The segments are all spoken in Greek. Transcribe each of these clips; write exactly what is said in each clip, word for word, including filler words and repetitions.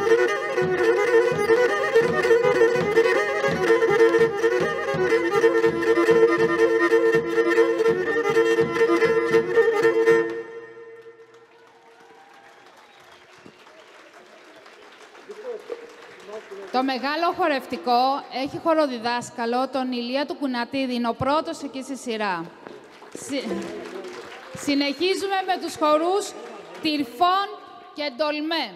Το μεγάλο χορευτικό έχει χοροδιδάσκαλο τον Ηλία του Κουνατίδη, είναι ο πρώτος εκεί στη σειρά. Συ... Συνεχίζουμε με τους χορούς Τυρφών και Ντολμέ.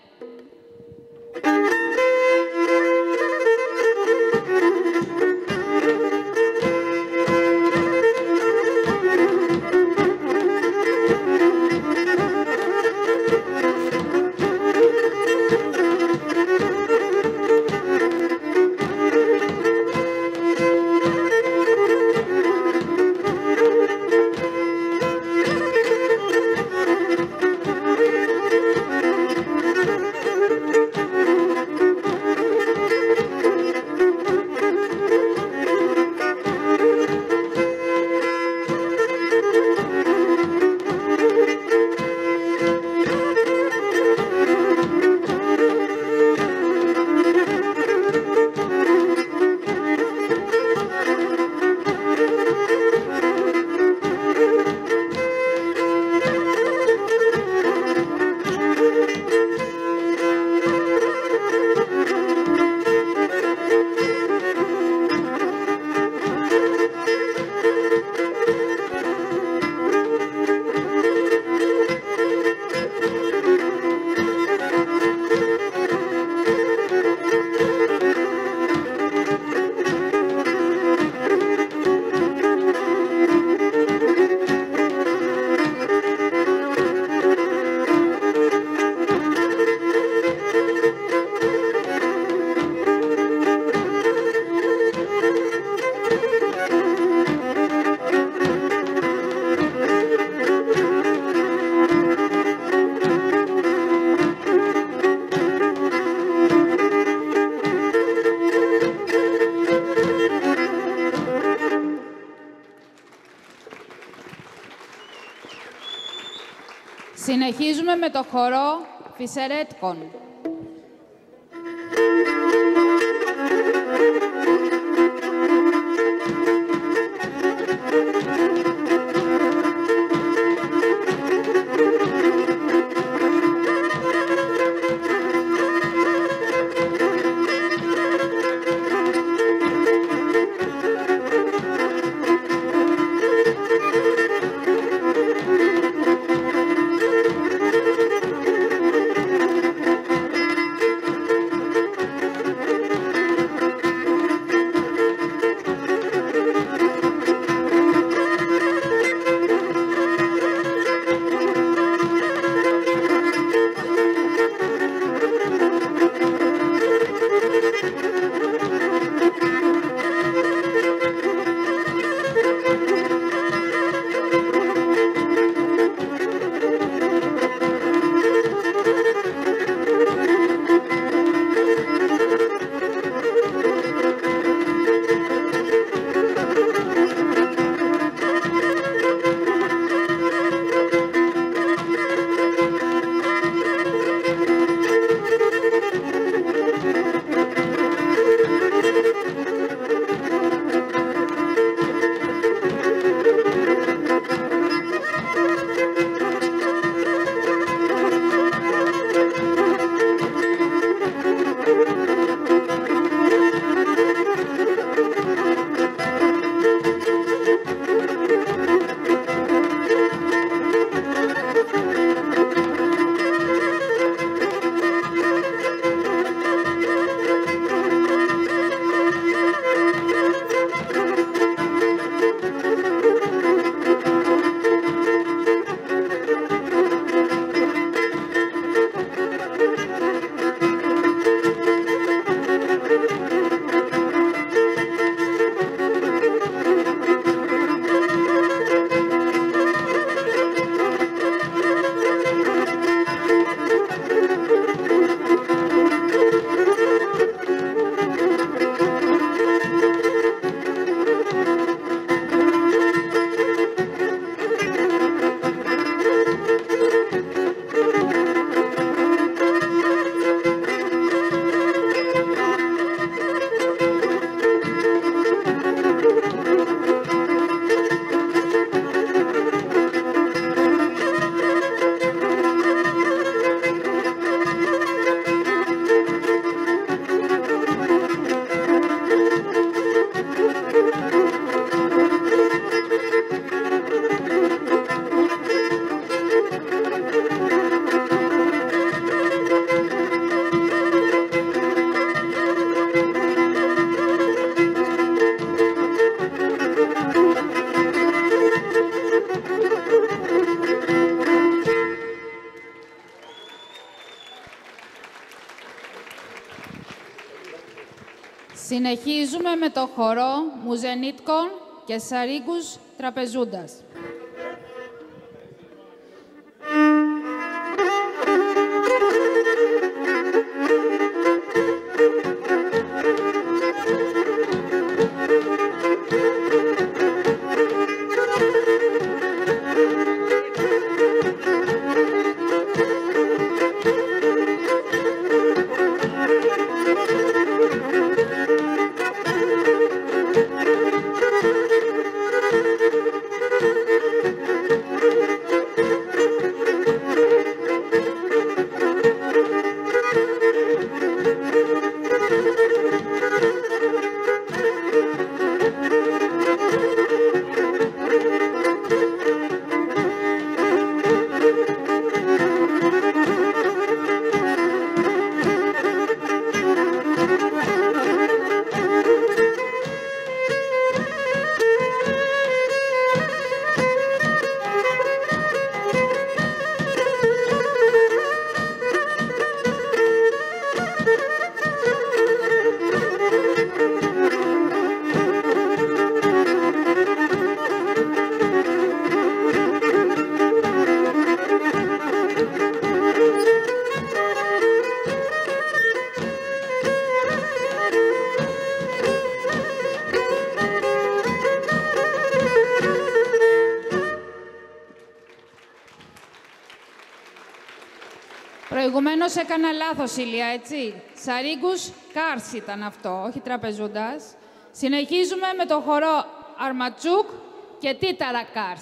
Συνεχίζουμε με το χορό Φυσερέτκον. Thank you. Συνεχίζουμε με το χορό Μουζενίτκων και Σαρίγκους Τραπεζούντας. Προηγουμένως έκανα λάθος, Ηλία, έτσι. Σαρίγκους Κάρς ήταν αυτό, όχι Τραπεζούντας. Συνεχίζουμε με το χορό Αρματζούκ και Τίταρα Κάρς.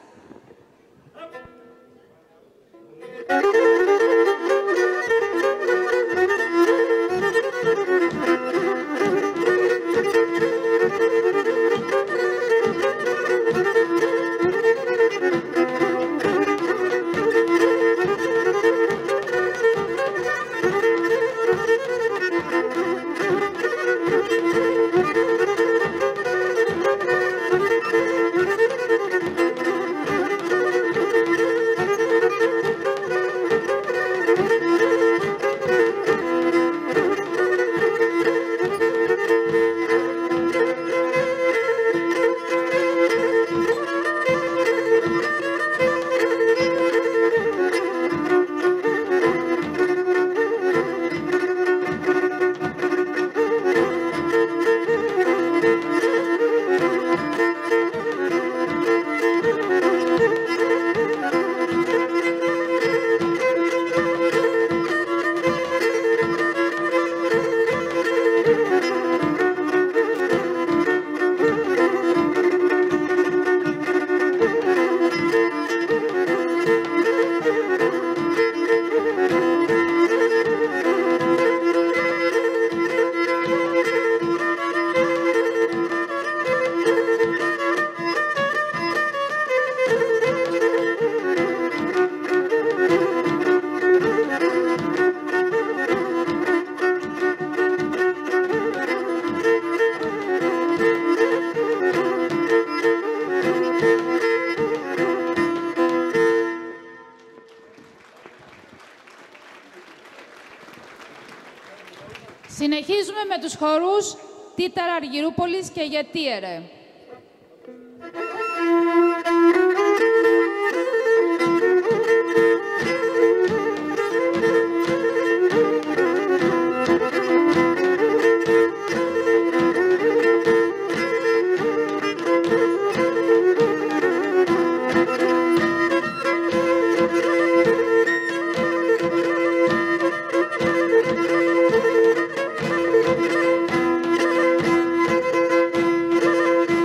Συνεχίζουμε με τους χορούς Τίταρα Αργυρούπολης και Γετίερε. Thank you.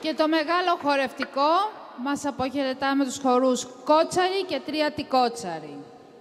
Και το μεγάλο χορευτικό μας αποχαιρετά με τους χορούς Κότσαρη και Τρίατη Κότσαρη.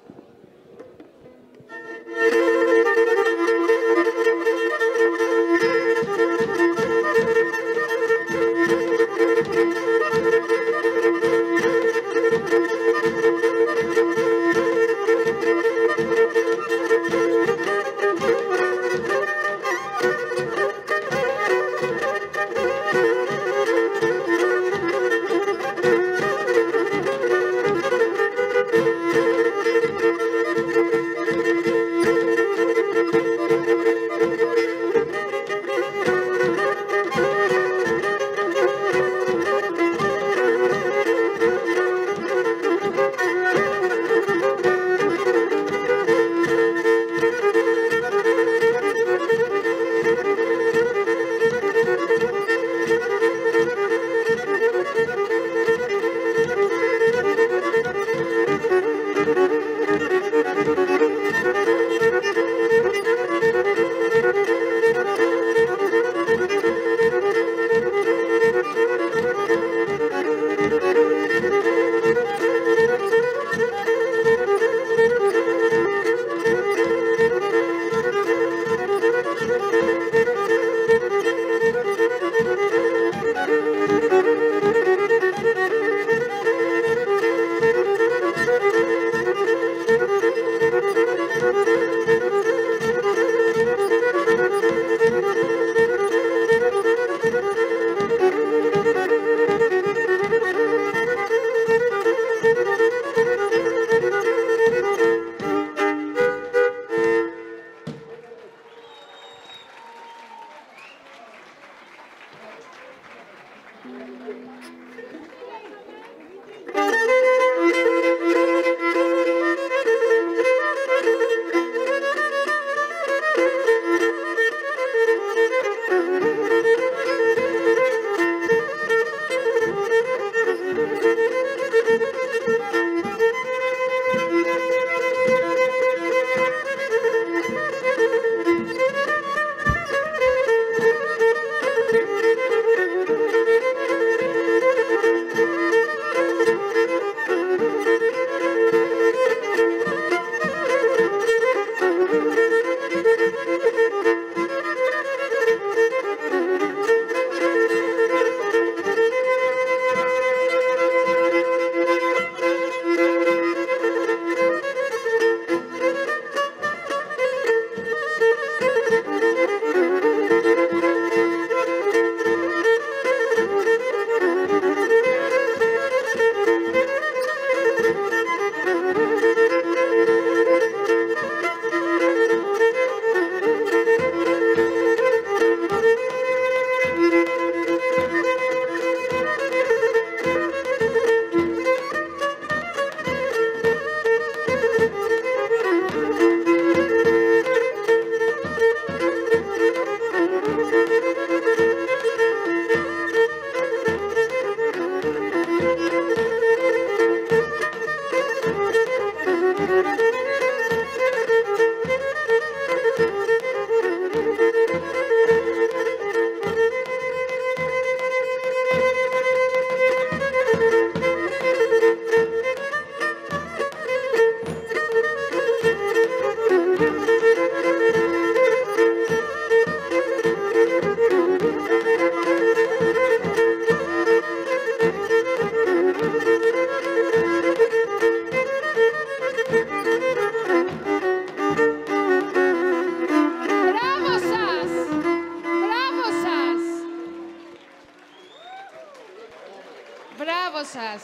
σας.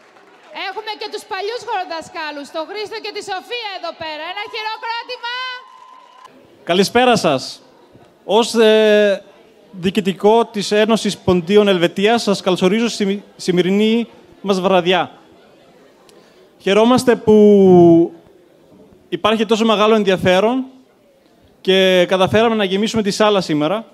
Έχουμε και τους παλιούς χοροδασκάλους, τον Χρήστο και τη Σοφία εδώ πέρα. Ένα χειροκρότημα. Καλησπέρα σας. Ως ε, διοικητικό της Ένωσης Ποντίων Ελβετίας, σας καλωσορίζω στη σημερινή μας βραδιά. Χαιρόμαστε που υπάρχει τόσο μεγάλο ενδιαφέρον και καταφέραμε να γεμίσουμε τη σάλα σήμερα.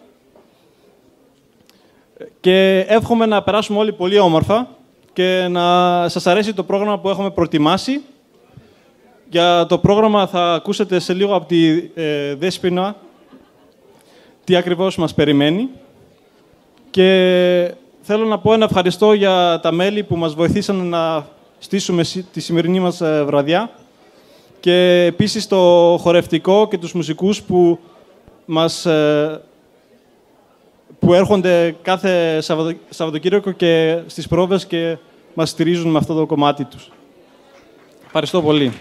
Και εύχομαι να περάσουμε όλοι πολύ όμορφα και να σας αρέσει το πρόγραμμα που έχουμε προετοιμάσει. Για το πρόγραμμα θα ακούσετε σε λίγο από τη ε, Δέσποινα τι ακριβώς μας περιμένει. Και θέλω να πω ένα ευχαριστώ για τα μέλη που μας βοηθήσαν να στήσουμε τη σημερινή μας βραδιά και επίσης το χορευτικό και τους μουσικούς που, μας, που έρχονται κάθε Σαββατοκύριακο και στις πρόβες και μας στηρίζουν με αυτό το κομμάτι τους. Ευχαριστώ πολύ.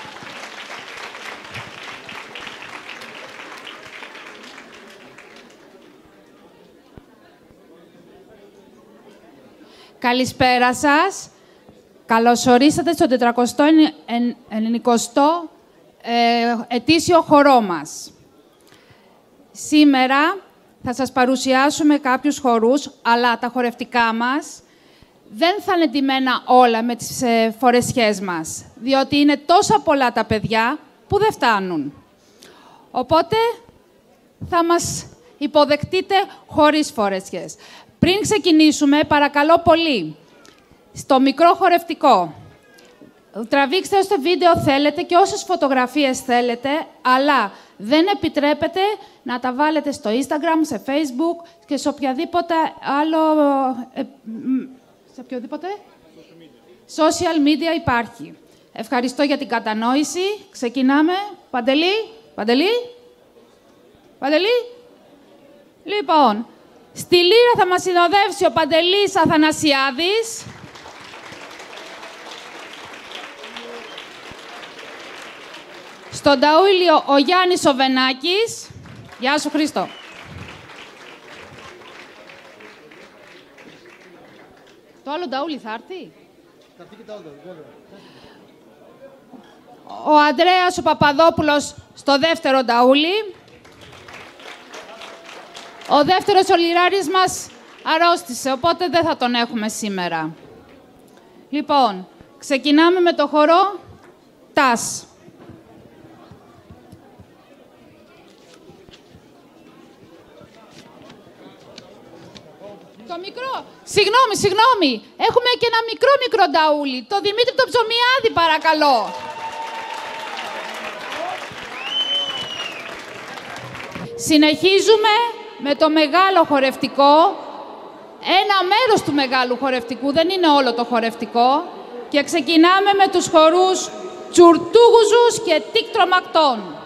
Καλησπέρα σας. Καλώς ορίσατε στο τετρακοστό ενενηκοστό ε, ετήσιο χορό μας. Σήμερα θα σας παρουσιάσουμε κάποιους χορούς, αλλά τα χορευτικά μας δεν θα είναι ντυμένα όλα με τις ε, φορεσιές μας, διότι είναι τόσα πολλά τα παιδιά που δεν φτάνουν. Οπότε θα μας υποδεχτείτε χωρίς φορεσιές. Πριν ξεκινήσουμε, παρακαλώ πολύ, στο μικρό χορευτικό, τραβήξτε όστε βίντεο θέλετε και όσες φωτογραφίες θέλετε, αλλά δεν επιτρέπετε να τα βάλετε στο Instagram, σε Facebook και σε οποιαδήποτε άλλο... Ε, σε οποιοδήποτε? Social media υπάρχει. Ευχαριστώ για την κατανόηση. Ξεκινάμε. Παντελή. Παντελή. Παντελή. Λοιπόν, στη λύρα θα μας συνοδεύσει ο Παντελής Αθανασιάδης. Στον ταούλιο ο Γιάννης Οβενάκης. Γεια σου, Χρήστο. Το άλλο ταούλι θα έρθει. Θα έρθει και το άλλο. Ο Ανδρέας ο Παπαδόπουλος στο δεύτερο ταούλι. Ο δεύτερος ο Λιράρης μας αρρώστησε, οπότε δεν θα τον έχουμε σήμερα. Λοιπόν, ξεκινάμε με το χορό ΤΑΣ. Το μικρό. Συγγνώμη, συγγνώμη. Έχουμε και ένα μικρό μικρό νταούλι. Το Δημήτρη το Ψωμιάδη, παρακαλώ. Συνεχίζουμε με το μεγάλο χορευτικό. Ένα μέρος του μεγάλου χορευτικού, δεν είναι όλο το χορευτικό. Και ξεκινάμε με τους χορούς Τσουρτούγουζους και Τίκ Τρομακτών.